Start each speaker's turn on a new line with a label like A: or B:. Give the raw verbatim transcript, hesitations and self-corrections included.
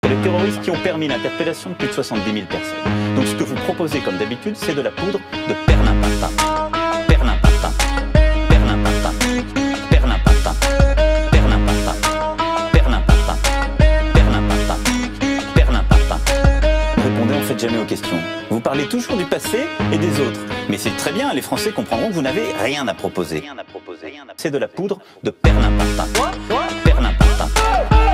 A: Les terroristes qui ont permis l'interpellation de plus de soixante-dix mille personnes. Donc ce que vous proposez comme d'habitude, c'est de la poudre de perlimpinpin. Perlimpinpin. Perlimpinpin. Perlimpinpin. Perlimpinpin. Perlimpinpin. Perlimpinpin. Perlimpinpin. Répondez en fait jamais aux questions. Vous parlez toujours du passé et des autres. Mais c'est très bien, les Français comprendront que vous n'avez rien à proposer. C'est de la poudre de perlimpinpin. Perlimpinpin.